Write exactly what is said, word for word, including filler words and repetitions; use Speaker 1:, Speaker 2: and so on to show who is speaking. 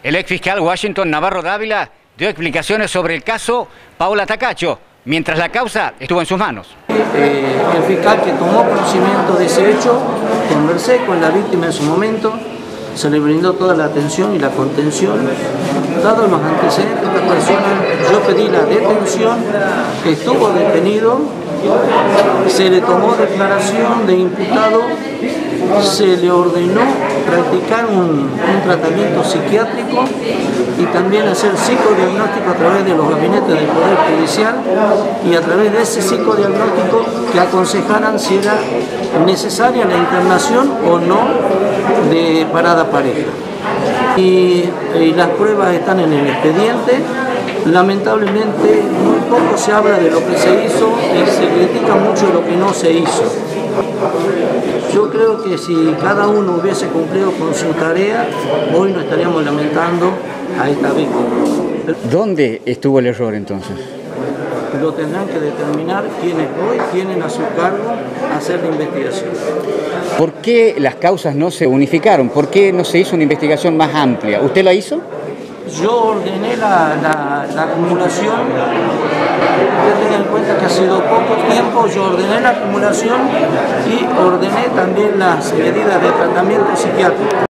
Speaker 1: El ex fiscal Washington Navarro Dávila dio explicaciones sobre el caso Paola Tacacho, mientras la causa estuvo en sus manos.
Speaker 2: Eh, el fiscal que tomó conocimiento de ese hecho, conversé con la víctima en su momento, se le brindó toda la atención y la contención. Dado los antecedentes de esta persona, yo pedí la detención, estuvo detenido, se le tomó declaración de imputado, se le ordenó practicar un, un tratamiento psiquiátrico y también hacer psicodiagnóstico a través de los gabinetes del Poder Judicial y a través de ese psicodiagnóstico que aconsejaran si era necesaria la internación o no de parada pareja. Y, y las pruebas están en el expediente. Lamentablemente muy poco se habla de lo que se hizo y se critica mucho de lo que no se hizo. Yo creo que si cada uno hubiese cumplido con su tarea, hoy no estaríamos lamentando a esta víctima.
Speaker 1: ¿Dónde estuvo el error entonces?
Speaker 2: Lo tendrán que determinar quienes hoy tienen a su cargo hacer la investigación.
Speaker 1: ¿Por qué las causas no se unificaron? ¿Por qué no se hizo una investigación más amplia? ¿Usted la hizo?
Speaker 2: Yo ordené la, la, la acumulación, usted tenga en cuenta que ha sido poco tiempo, yo ordené la acumulación y ordené también las medidas de tratamiento psiquiátrico.